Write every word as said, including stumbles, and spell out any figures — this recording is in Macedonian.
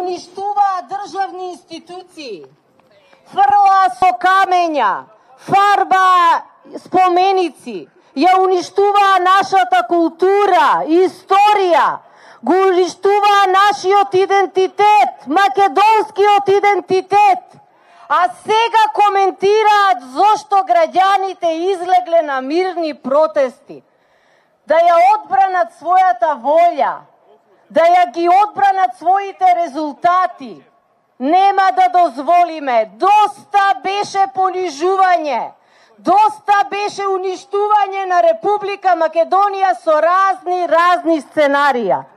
уништуваа државни институции, фрла со камења, фарба споменици, ја уништуваа нашата култура, историја, го уништуваа нашиот идентитет, македонскиот идентитет. А сега коментираат зошто граѓаните излегле на мирни протести. Да ја одбранат својата волја, да ја ги одбранат своите резултати. Нема да дозволиме. Доста беше понижување. Доста беше уништување на Република Македонија со разни, разни сценарија.